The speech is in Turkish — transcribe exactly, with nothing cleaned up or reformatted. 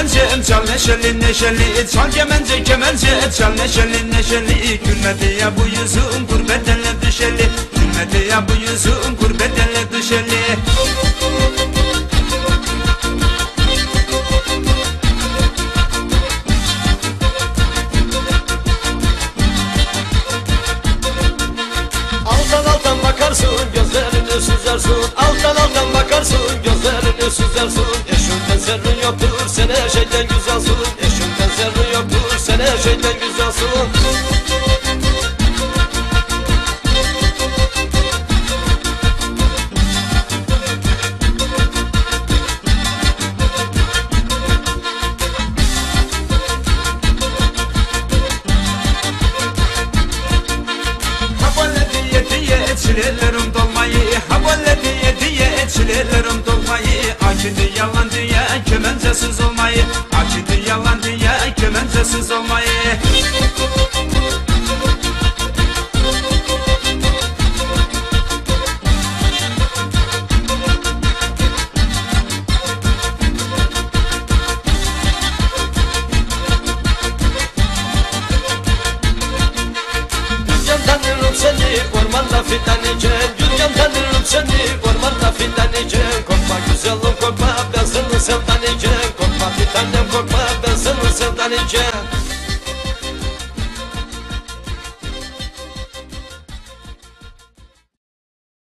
kemence, çal neşeli neşeli. Çal kemence kemence, çal neşeli neşeli. Gülmedi ya bu yüzün gurbet ele düşeli. Gülmedi ya bu yüzün gurbet ele düşeli. Alttan alttan bakarsın, gözlerini süzersin. Alttan alttan bakarsın, gözlerini süzersin. Eşinden zerrin yoktur, sen her şeyden güzelsin. Eşinden zerrin yoktur, sen her şeyden güzelsin. Çilelerim dolmayı, havalle diye diye çilelerim dolmayı. Akidi yalan diye kemencesiz olmayı. Akidi yalan diye kemencesiz olmayı. Tanırım seni ormanda fidan için. Gülcan tanırım seni ormanda fidan için. Korkma güzelim korkma, ben seni sevdan için. Korkma bir tanem korkma, ben seni sevdan için.